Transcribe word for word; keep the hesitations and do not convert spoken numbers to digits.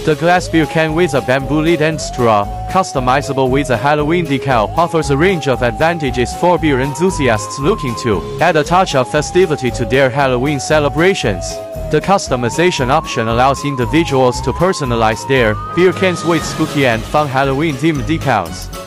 The glass beer can with a bamboo lid and straw, customizable with a Halloween decal, offers a range of advantages for beer enthusiasts looking to add a touch of festivity to their Halloween celebrations. The customization option allows individuals to personalize their beer cans with spooky and fun Halloween-themed decals.